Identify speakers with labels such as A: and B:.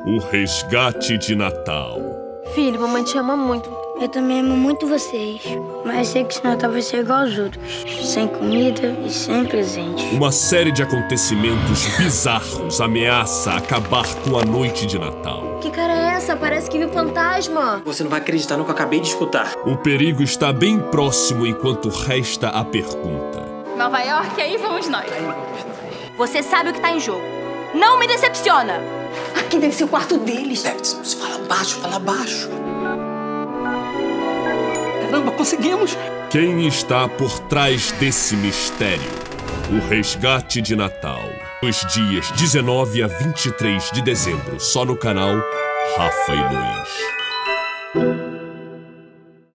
A: O Resgate de Natal.
B: Filho, mamãe te ama muito.
C: Eu também amo muito vocês, mas sei que esse Natal vai ser igual aos outros, sem comida e sem presente.
A: Uma série de acontecimentos bizarros ameaça acabar com a noite de Natal.
B: Que cara é essa? Parece que viu fantasma.
D: Você não vai acreditar no que eu acabei de escutar.
A: O perigo está bem próximo enquanto resta a pergunta.
E: Nova York, aí vamos nós. Você sabe o que tá em jogo. Não me decepciona!
F: Aqui deve ser o quarto deles.
D: Se fala baixo, fala baixo.
F: Caramba, conseguimos!
A: Quem está por trás desse mistério? O Resgate de Natal. Os dias 19 a 23 de dezembro, só no canal Rafa e Luiz.